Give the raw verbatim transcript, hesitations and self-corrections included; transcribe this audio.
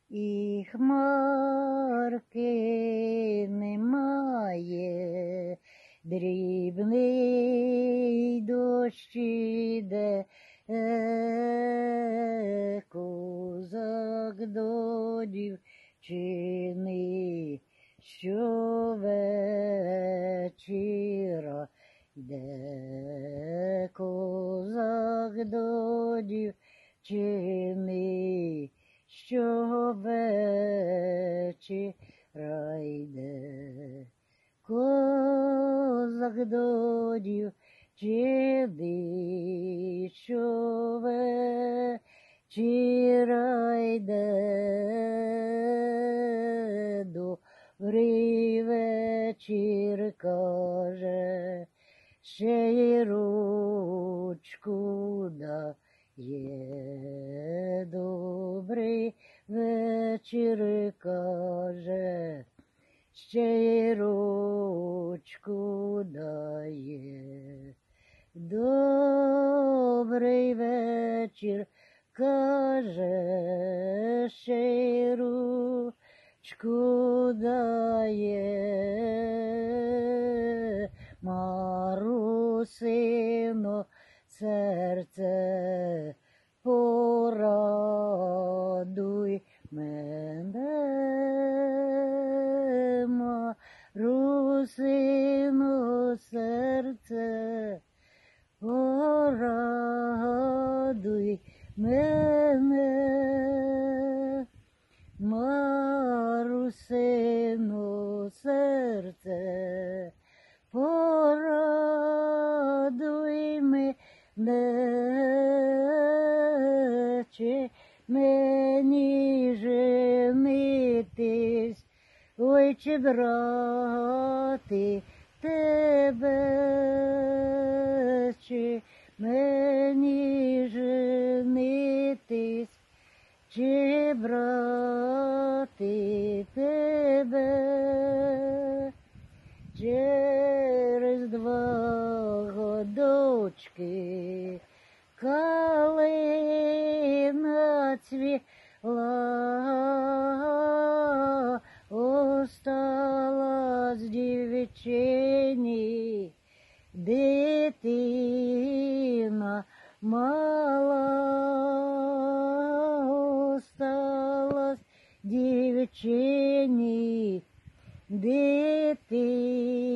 і хмарки немає, дрібний дощ іде, е, козак до дівчини, що вечора йде, козак до дівчини, що вечора йде, козак до дівчини, що вечора йде, добрий вечір каже, ще й ручку дає, добрий вечір каже, ще й ручку дає, добрий вечір каже, ще й ручку дає, Марусино серце, порадуй мене, Марусино серце, порадуй мене, Марусино серце, порадуй мене, чи мені женитись, ой, чи брати тебе, чи мені женитись, чи брати тебе, через два годочки калина цвіла, осталась дівчині дитина мала, осталась дівчині дитина